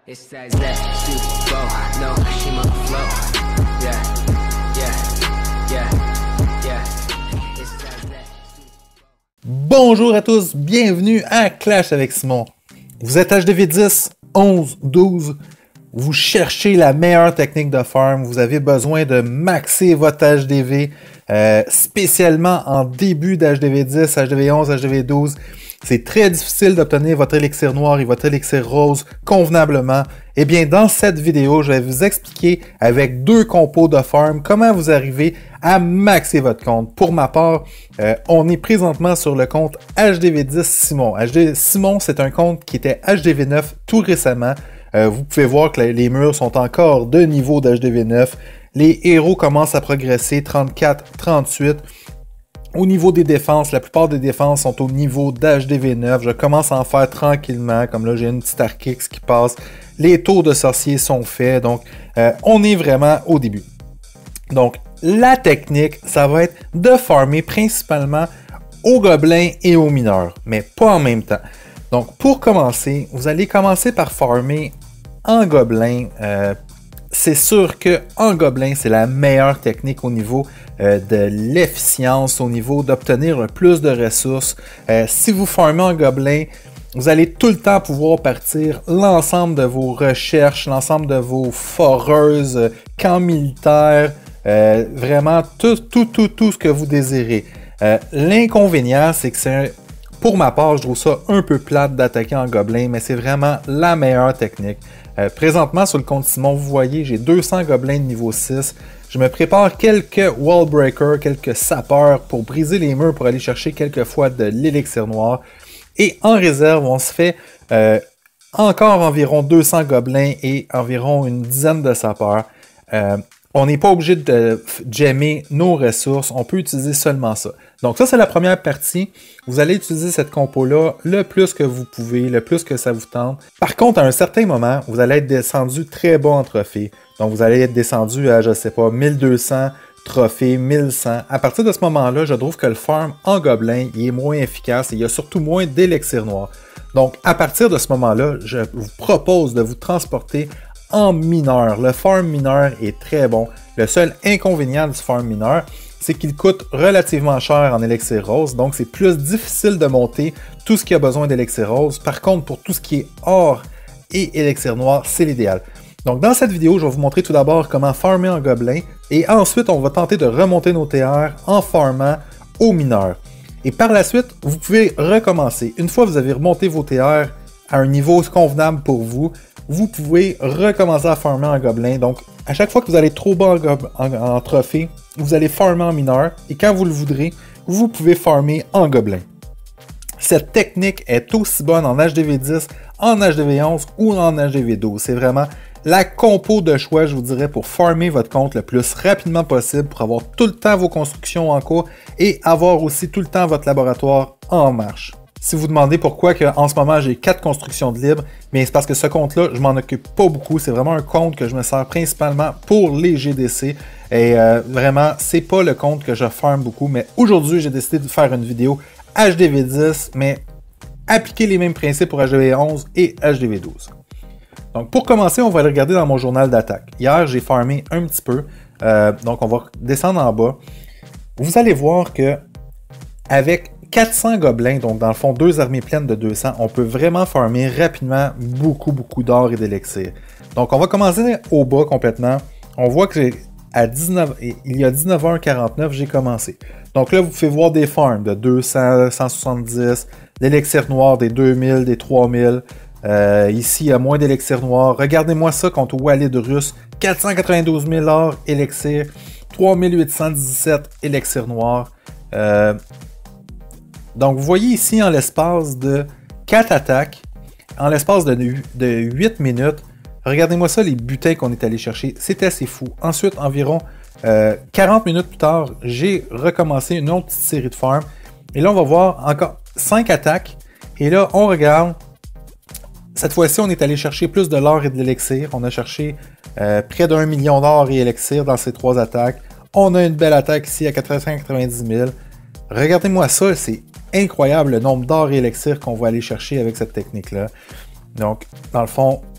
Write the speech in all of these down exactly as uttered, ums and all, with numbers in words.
It's that that Super Bowl, no, she my flow. Yeah, yeah, yeah, yeah. It's that that. Bonjour à tous, bienvenue à Clash avec Simon. Vous êtes H D V dix, onze, douze, vous cherchez la meilleure technique de farm, vous avez besoin de maxer votre H D V, euh, spécialement en début d'H D V dix, H D V onze, H D V douze. C'est très difficile d'obtenir votre élixir noir et votre élixir rose convenablement. Eh bien, dans cette vidéo, je vais vous expliquer avec deux compos de farm comment vous arrivez à maxer votre compte. Pour ma part, euh, on est présentement sur le compte H D V dix Simon. H D Simon, c'est un compte qui était H D V neuf tout récemment. Euh, vous pouvez voir que les murs sont encore de niveau d'H D V neuf. Les héros commencent à progresser trente-quatre, trente-huit. Au niveau des défenses, la plupart des défenses sont au niveau d'H D V neuf. Je commence à en faire tranquillement. Comme là, j'ai une petite Archix qui passe. Les tours de sorciers sont faits. Donc, euh, on est vraiment au début. Donc, la technique, ça va être de farmer principalement aux gobelins et aux mineurs. Mais pas en même temps. Donc, pour commencer, vous allez commencer par farmer en gobelin. Euh, c'est sûr que en gobelin, c'est la meilleure technique au niveau euh, de l'efficience, au niveau d'obtenir le plus de ressources. Euh, si vous farmez en gobelin, vous allez tout le temps pouvoir partir l'ensemble de vos recherches, l'ensemble de vos foreuses, euh, camps militaires, euh, vraiment tout, tout, tout, tout ce que vous désirez. Euh, L'inconvénient, c'est que c'est un... Pour ma part, je trouve ça un peu plate d'attaquer en gobelin, mais c'est vraiment la meilleure technique. Euh, présentement, sur le compte Simon, vous voyez, j'ai deux cents gobelins de niveau six. Je me prépare quelques wall breakers, quelques sapeurs pour briser les murs, pour aller chercher quelques fois de l'élixir noir. Et en réserve, on se fait euh, encore environ deux cents gobelins et environ une dizaine de sapeurs. Euh, On n'est pas obligé de gemmer nos ressources, on peut utiliser seulement ça. Donc ça, c'est la première partie. Vous allez utiliser cette compo-là le plus que vous pouvez, le plus que ça vous tente. Par contre, à un certain moment, vous allez être descendu très bas en trophée. Donc vous allez être descendu à, je sais pas, mille deux cents trophées, mille cent. À partir de ce moment-là, je trouve que le farm en gobelin, il est moins efficace et il y a surtout moins d'élixir noir. Donc à partir de ce moment-là, je vous propose de vous transporter en mineur. Le farm mineur est très bon. Le seul inconvénient du farm mineur, c'est qu'il coûte relativement cher en élixir rose, donc c'est plus difficile de monter tout ce qui a besoin d'élixir rose. Par contre, pour tout ce qui est or et élixir noir, c'est l'idéal. Donc dans cette vidéo, je vais vous montrer tout d'abord comment farmer en gobelin, et ensuite on va tenter de remonter nos T R en farmant au mineur. Et par la suite, vous pouvez recommencer. Une fois que vous avez remonté vos T R à un niveau convenable pour vous, vous pouvez recommencer à farmer en gobelin. Donc, à chaque fois que vous allez trop bas en, en, en trophée, vous allez farmer en mineur. Et quand vous le voudrez, vous pouvez farmer en gobelin. Cette technique est aussi bonne en H D V dix, en H D V onze ou en H D V douze. C'est vraiment la compo de choix, je vous dirais, pour farmer votre compte le plus rapidement possible, pour avoir tout le temps vos constructions en cours et avoir aussi tout le temps votre laboratoire en marche. Si vous vous demandez pourquoi que, en ce moment j'ai quatre constructions de libre, mais c'est parce que ce compte-là, je m'en occupe pas beaucoup. C'est vraiment un compte que je me sers principalement pour les G D C. Et euh, vraiment, c'est pas le compte que je farm beaucoup. Mais aujourd'hui, j'ai décidé de faire une vidéo H D V dix, mais appliquer les mêmes principes pour H D V onze et H D V douze. Donc pour commencer, on va aller regarder dans mon journal d'attaque. Hier, j'ai farmé un petit peu. Euh, donc on va descendre en bas. Vous allez voir que avec quatre cents gobelins, donc dans le fond deux armées pleines de deux cents, on peut vraiment farmer rapidement beaucoup beaucoup d'or et d'élixir. Donc on va commencer au bas complètement. On voit que à dix-neuf, il y a dix-neuf heures quarante-neuf, j'ai commencé. Donc là, vous pouvez voir des farms de deux cents, cent soixante-dix, d'élixir noir des deux mille, des trois mille. Euh, ici, il y a moins d'élixir noir. Regardez-moi ça contre Walid russe, quatre cent quatre-vingt-douze mille or élixir, trois mille huit cent dix-sept élixir noir. Euh, Donc, vous voyez ici, en l'espace de quatre attaques, en l'espace de, de huit minutes, regardez-moi ça, les butins qu'on est allé chercher, c'est assez fou. Ensuite, environ euh, quarante minutes plus tard, j'ai recommencé une autre petite série de farms. Et là, on va voir encore cinq attaques. Et là, on regarde. Cette fois-ci, on est allé chercher plus de l'or et de l'élixir. On a cherché euh, près d'un million d'or et élixir dans ces trois attaques. On a une belle attaque ici à quatre cent quatre-vingt-dix mille. Regardez-moi ça, c'est incroyable le nombre d'or et élixir qu'on va aller chercher avec cette technique-là. Donc, dans le fond,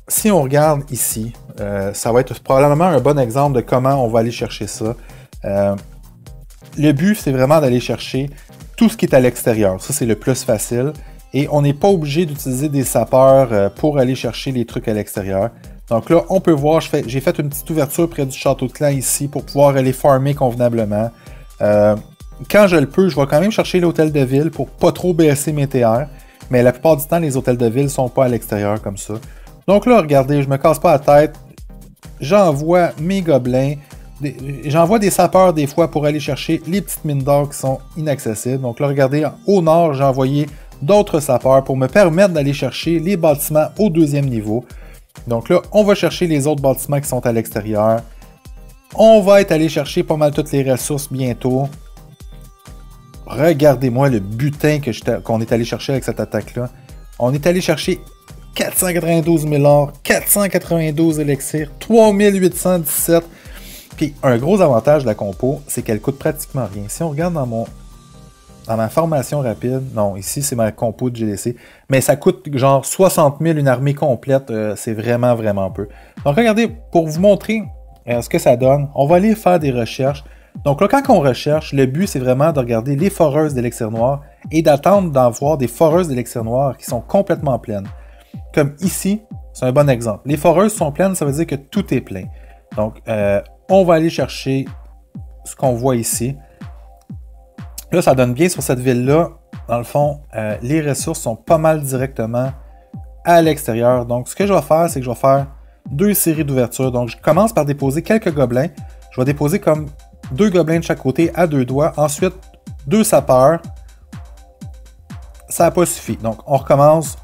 si on regarde ici, euh, ça va être probablement un bon exemple de comment on va aller chercher ça. Euh, le but, c'est vraiment d'aller chercher tout ce qui est à l'extérieur. Ça, c'est le plus facile. Et on n'est pas obligé d'utiliser des sapeurs euh, pour aller chercher les trucs à l'extérieur. Donc là, on peut voir, j'ai fait, fait une petite ouverture près du château de clan ici pour pouvoir aller farmer convenablement. Euh, quand je le peux, je vais quand même chercher l'hôtel de ville pour pas trop baisser mes T R. Mais la plupart du temps, les hôtels de ville ne sont pas à l'extérieur comme ça. Donc là, regardez, je me casse pas la tête. J'envoie mes gobelins. J'envoie des sapeurs des fois pour aller chercher les petites mines d'or qui sont inaccessibles. Donc là, regardez, au nord, j'ai envoyé d'autres sapeurs pour me permettre d'aller chercher les bâtiments au deuxième niveau. Donc là, on va chercher les autres bâtiments qui sont à l'extérieur. On va être allé chercher pas mal toutes les ressources bientôt. Regardez-moi le butin que qu'on est allé chercher avec cette attaque-là. On est allé chercher quatre cent quatre-vingt-douze mille or, quatre cent quatre-vingt-douze élixirs, trois mille huit cent dix-sept. Puis un gros avantage de la compo, c'est qu'elle coûte pratiquement rien. Si on regarde dans mon dans ma formation rapide, non, ici c'est ma compo de G D C, mais ça coûte genre soixante mille une armée complète, euh, c'est vraiment vraiment peu. Donc regardez, pour vous montrer euh, ce que ça donne, on va aller faire des recherches. Donc là, quand on recherche, le but, c'est vraiment de regarder les foreuses d'élixir noir et d'attendre d'en voir des foreuses d'élixir noir qui sont complètement pleines. Comme ici, c'est un bon exemple. Les foreuses sont pleines, ça veut dire que tout est plein. Donc, euh, on va aller chercher ce qu'on voit ici. Là, ça donne bien sur cette ville-là. Dans le fond, euh, les ressources sont pas mal directement à l'extérieur. Donc, ce que je vais faire, c'est que je vais faire deux séries d'ouvertures. Donc, je commence par déposer quelques gobelins. Je vais déposer comme deux gobelins de chaque côté à deux doigts. Ensuite, deux sapeurs. Ça n'a pas suffi. Donc, on recommence.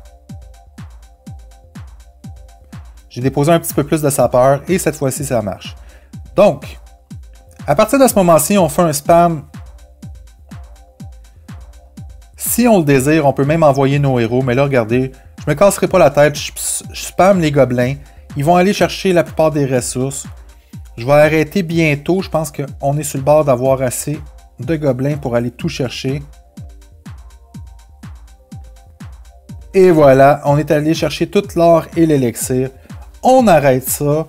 J'ai déposé un petit peu plus de sapeurs et cette fois-ci, ça marche. Donc, à partir de ce moment-ci, on fait un spam. Si on le désire, on peut même envoyer nos héros. Mais là, regardez, je me casserai pas la tête. Je, je spam les gobelins. Ils vont aller chercher la plupart des ressources. Je vais arrêter bientôt. Je pense qu'on est sur le bord d'avoir assez de gobelins pour aller tout chercher. Et voilà, on est allé chercher tout l'or et l'élixir. On arrête ça.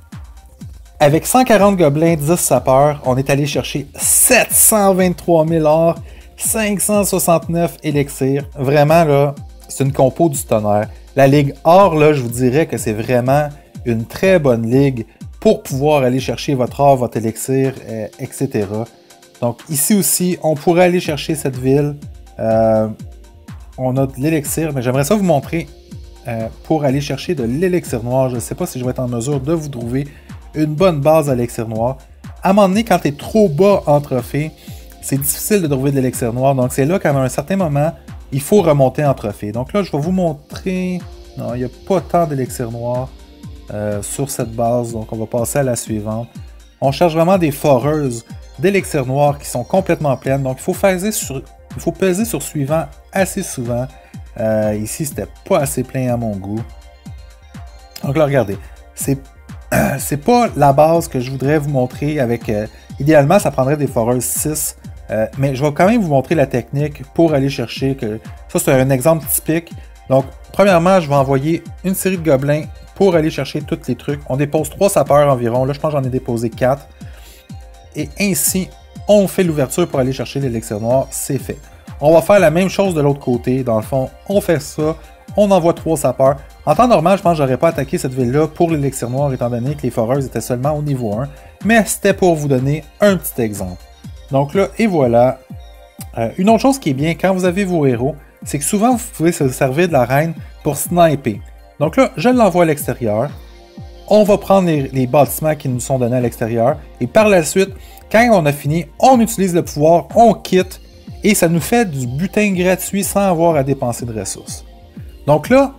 Avec cent quarante gobelins, dix sapeurs, on est allé chercher sept cent vingt-trois mille or, cinq cent soixante-neuf élixirs. Vraiment, là, c'est une compo du tonnerre. La ligue or, là, je vous dirais que c'est vraiment une très bonne ligue pour pouvoir aller chercher votre or, votre élixir, euh, et cetera. Donc ici aussi, on pourrait aller chercher cette ville. Euh, on a de l'élixir, mais j'aimerais ça vous montrer euh, pour aller chercher de l'élixir noir. Je ne sais pas si je vais être en mesure de vous trouver une bonne base à l'élixir noir. À un moment donné, quand tu es trop bas en trophée, c'est difficile de trouver de l'élixir noir. Donc c'est là qu'à un certain moment, il faut remonter en trophée. Donc là, je vais vous montrer... Non, il n'y a pas tant d'élixir noir euh, sur cette base. Donc on va passer à la suivante. On cherche vraiment des foreuses d'élixir noir qui sont complètement pleines. Donc il faut peser sur, il faut peser sur suivant assez souvent. Euh, ici, c'était pas assez plein à mon goût. Donc là, regardez. C'est c'est pas la base que je voudrais vous montrer avec... Euh, idéalement, ça prendrait des foreuses six. Euh, mais je vais quand même vous montrer la technique pour aller chercher que... Ça, c'est un exemple typique. Donc, premièrement, je vais envoyer une série de gobelins pour aller chercher tous les trucs. On dépose trois sapeurs environ. Là, je pense que j'en ai déposé quatre. Et ainsi, on fait l'ouverture pour aller chercher l'élixir noir. C'est fait. On va faire la même chose de l'autre côté. Dans le fond, on fait ça. On envoie trois sapeurs. En temps normal, je pense que j'aurais pas attaqué cette ville-là pour l'élixir noir, étant donné que les foreuses étaient seulement au niveau un. Mais c'était pour vous donner un petit exemple. Donc là, et voilà. Euh, une autre chose qui est bien, quand vous avez vos héros, c'est que souvent, vous pouvez se servir de la reine pour sniper. Donc là, je l'envoie à l'extérieur. On va prendre les, les bâtiments qui nous sont donnés à l'extérieur. Et par la suite, quand on a fini, on utilise le pouvoir, on quitte. Et ça nous fait du butin gratuit sans avoir à dépenser de ressources. Donc là,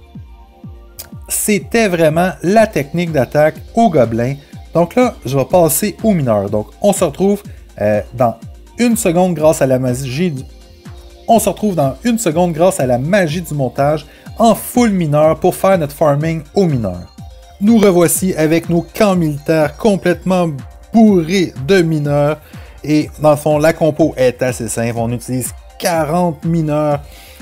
c'était vraiment la technique d'attaque au gobelin. Donc là, je vais passer aux mineurs. Donc, on se retrouve euh, dans une seconde grâce à la magie du... On se retrouve dans une seconde grâce à la magie du montage en full mineur pour faire notre farming aux mineurs. Nous revoici avec nos camps militaires complètement bourrés de mineurs. Et dans le fond, la compo est assez simple. On utilise quarante mineurs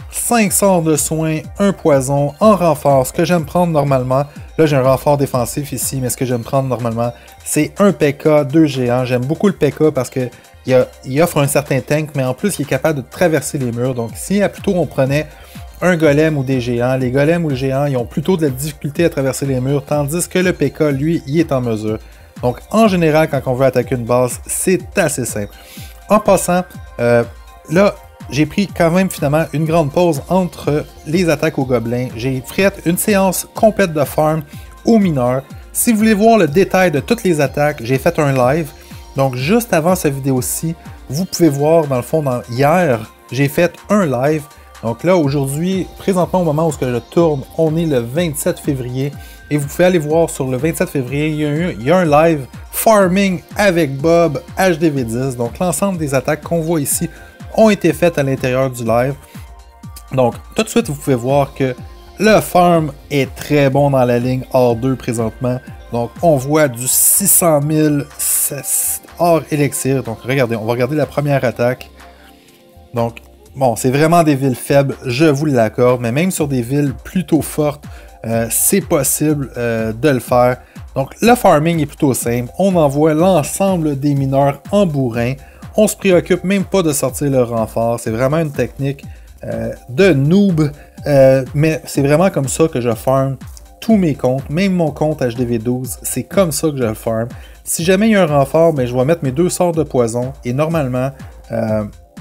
cinq sorts de soins, un poison, en renfort. Ce que j'aime prendre normalement, là j'ai un renfort défensif ici, mais ce que j'aime prendre normalement, c'est un P K, deux géants. J'aime beaucoup le P K parce que il, a, il offre un certain tank, mais en plus il est capable de traverser les murs. Donc si plutôt on prenait un golem ou des géants, les golems ou les géants, ils ont plutôt de la difficulté à traverser les murs, tandis que le P K, lui, il est en mesure. Donc en général, quand on veut attaquer une base, c'est assez simple. En passant, euh, là, j'ai pris quand même finalement une grande pause entre les attaques aux gobelins. J'ai fait une séance complète de farm aux mineurs. Si vous voulez voir le détail de toutes les attaques, j'ai fait un live. Donc juste avant cette vidéo-ci, vous pouvez voir dans le fond, dans, hier, j'ai fait un live. Donc là, aujourd'hui, présentement au moment où je tourne, on est le vingt-sept février. Et vous pouvez aller voir sur le vingt-sept février, il y a, eu, il y a un live Farming avec Bob H D V dix. Donc l'ensemble des attaques qu'on voit ici ont été faites à l'intérieur du live. Donc tout de suite, vous pouvez voir que le farm est très bon dans la ligne hors deux présentement. Donc on voit du six cent mille hors élixir. Donc regardez, on va regarder la première attaque. Donc bon, c'est vraiment des villes faibles, je vous l'accorde, mais même sur des villes plutôt fortes, euh, c'est possible euh, de le faire. Donc le farming est plutôt simple, on envoie l'ensemble des mineurs en bourrin, on se préoccupe même pas de sortir le renfort, c'est vraiment une technique euh, de noob, euh, mais c'est vraiment comme ça que je farm tous mes comptes, même mon compte H D V douze, c'est comme ça que je le farm. Si jamais il y a un renfort, ben, je vais mettre mes deux sorts de poison, et normalement, euh,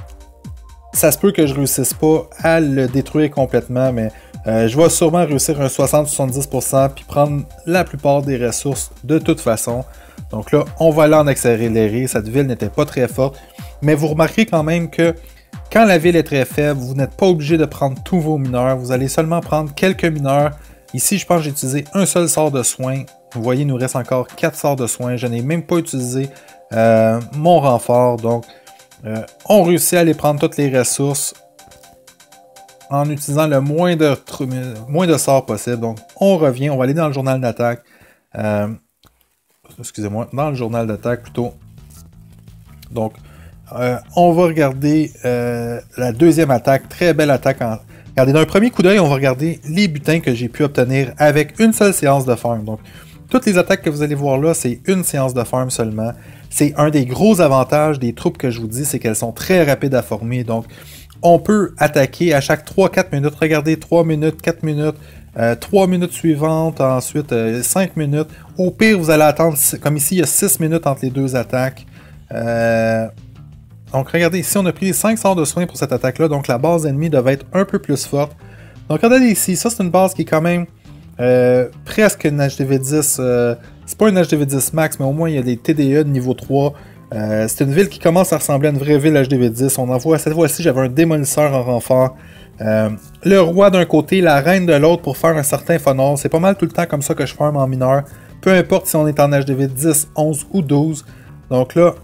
ça se peut que je réussisse pas à le détruire complètement, mais euh, je vais sûrement réussir un soixante à soixante-dix pour cent puis prendre la plupart des ressources de toute façon. Donc là, on va aller en accélérer. Cette ville n'était pas très forte, mais vous remarquez quand même que quand la ville est très faible, vous n'êtes pas obligé de prendre tous vos mineurs. Vous allez seulement prendre quelques mineurs. Ici, je pense que j'ai utilisé un seul sort de soin. Vous voyez, il nous reste encore quatre sorts de soin. Je n'ai même pas utilisé euh, mon renfort, donc Euh, on réussit à aller prendre toutes les ressources en utilisant le moins de, moins de sorts possible. Donc, on revient, on va aller dans le journal d'attaque. Euh, Excusez-moi, dans le journal d'attaque plutôt. Donc, euh, on va regarder euh, la deuxième attaque. Très belle attaque. En... Regardez, d'un premier coup d'œil, on va regarder les butins que j'ai pu obtenir avec une seule séance de farm. Donc, toutes les attaques que vous allez voir là, c'est une séance de farm seulement. C'est un des gros avantages des troupes que je vous dis, c'est qu'elles sont très rapides à former. Donc, on peut attaquer à chaque trois à quatre minutes. Regardez, trois minutes, quatre minutes, euh, trois minutes suivantes, ensuite euh, cinq minutes. Au pire, vous allez attendre, comme ici, il y a six minutes entre les deux attaques. Euh, donc, regardez, ici, on a pris cinq sorts de soins pour cette attaque-là. Donc, la base ennemie devait être un peu plus forte. Donc, regardez ici, ça, c'est une base qui est quand même euh, presque une H D V dix. Euh, C'est pas un H D V dix max, mais au moins il y a des T D E de niveau trois. Euh, c'est une ville qui commence à ressembler à une vraie ville H D V dix. On en voit, cette fois-ci, j'avais un démolisseur en renfort. Euh, le roi d'un côté, la reine de l'autre pour faire un certain phonore. C'est pas mal tout le temps comme ça que je farm en mineur. Peu importe si on est en H D V dix, onze ou douze. Donc là,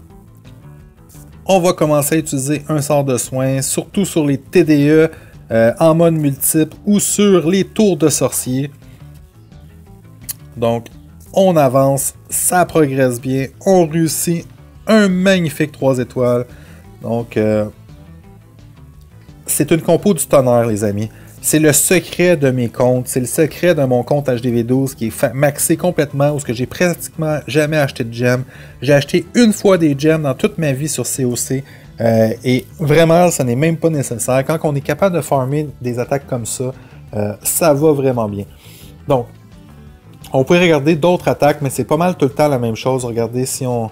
on va commencer à utiliser un sort de soin, surtout sur les T D E euh, en mode multiple ou sur les tours de sorcier. Donc, on avance, ça progresse bien, on réussit un magnifique trois étoiles. Donc, euh, c'est une compo du tonnerre, les amis. C'est le secret de mes comptes, c'est le secret de mon compte H D V douze qui est maxé complètement, où j'ai pratiquement jamais acheté de gemmes. J'ai acheté une fois des gemmes dans toute ma vie sur C O C, euh, et vraiment, ça n'est même pas nécessaire. Quand on est capable de farmer des attaques comme ça, euh, ça va vraiment bien. Donc, on pourrait regarder d'autres attaques, mais c'est pas mal tout le temps la même chose. Regardez si on...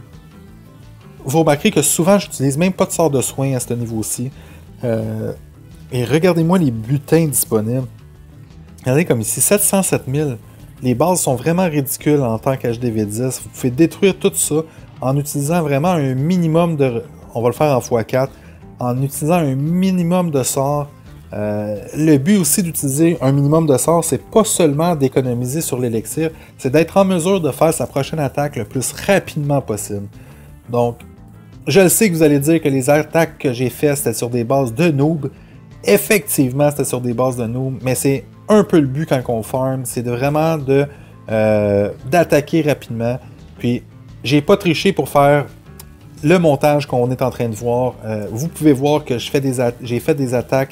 Vous remarquerez que souvent, j'utilise même pas de sort de soin à ce niveau-ci. Euh... Et regardez-moi les butins disponibles. Regardez comme ici, sept cent sept mille. Les bases sont vraiment ridicules en tant qu'H D V dix. Vous pouvez détruire tout ça en utilisant vraiment un minimum de... On va le faire en fois quatre. En utilisant un minimum de sorts. Euh, le but aussi d'utiliser un minimum de sorts, c'est pas seulement d'économiser sur l'élixir, c'est d'être en mesure de faire sa prochaine attaque le plus rapidement possible. Donc, je le sais que vous allez dire que les attaques que j'ai faites, c'était sur des bases de noob. Effectivement, c'était sur des bases de noob, mais c'est un peu le but quand on farm, c'est de vraiment de euh, d'attaquer rapidement. Puis, j'ai pas triché pour faire le montage qu'on est en train de voir. Euh, vous pouvez voir que je fais des j'ai fait des attaques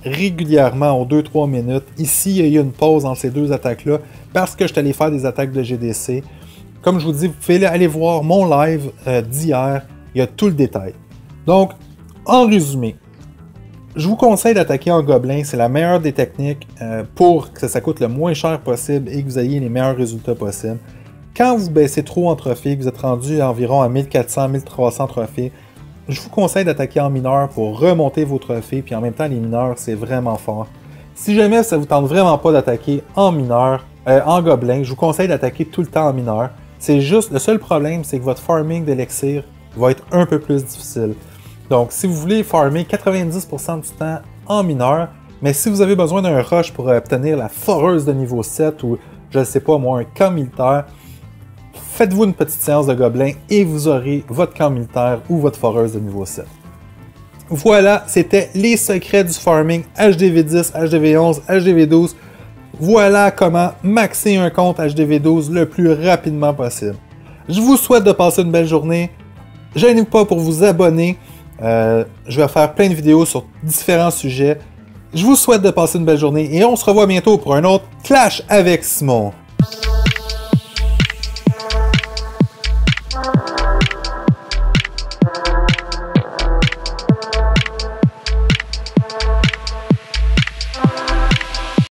régulièrement aux deux trois minutes. Ici, il y a eu une pause entre ces deux attaques-là parce que je suis allé faire des attaques de G D C. Comme je vous dis, vous pouvez aller voir mon live euh, d'hier, il y a tout le détail. Donc, en résumé, je vous conseille d'attaquer en gobelin, c'est la meilleure des techniques euh, pour que ça coûte le moins cher possible et que vous ayez les meilleurs résultats possibles. Quand vous baissez trop en trophée, que vous êtes rendu à environ à mille quatre cents à mille trois cents trophées, je vous conseille d'attaquer en mineur pour remonter vos trophées, puis en même temps, les mineurs, c'est vraiment fort. Si jamais ça vous tente vraiment pas d'attaquer en mineur, euh, en gobelin, je vous conseille d'attaquer tout le temps en mineur. C'est juste, le seul problème, c'est que votre farming d'élixir va être un peu plus difficile. Donc, si vous voulez farmer quatre-vingt-dix pour cent du temps en mineur, mais si vous avez besoin d'un rush pour obtenir la foreuse de niveau sept ou, je ne sais pas moi, un camp militaire, faites-vous une petite séance de gobelin et vous aurez votre camp militaire ou votre foreuse de niveau sept. Voilà, c'était les secrets du farming H D V dix, H D V onze, H D V douze. Voilà comment maxer un compte H D V douze le plus rapidement possible. Je vous souhaite de passer une belle journée. Gênez-vous pas pour vous abonner. Euh, je vais faire plein de vidéos sur différents sujets. Je vous souhaite de passer une belle journée et on se revoit bientôt pour un autre Clash avec Simon.